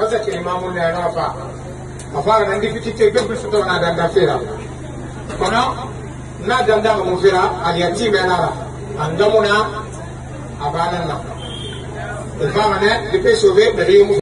fasa ke imamu ne na fa afara nan difiti ke gbe su to na danda fera kono na danda mu fera al yatim na la andamuna abana na il fa ne di pe sauver de rimu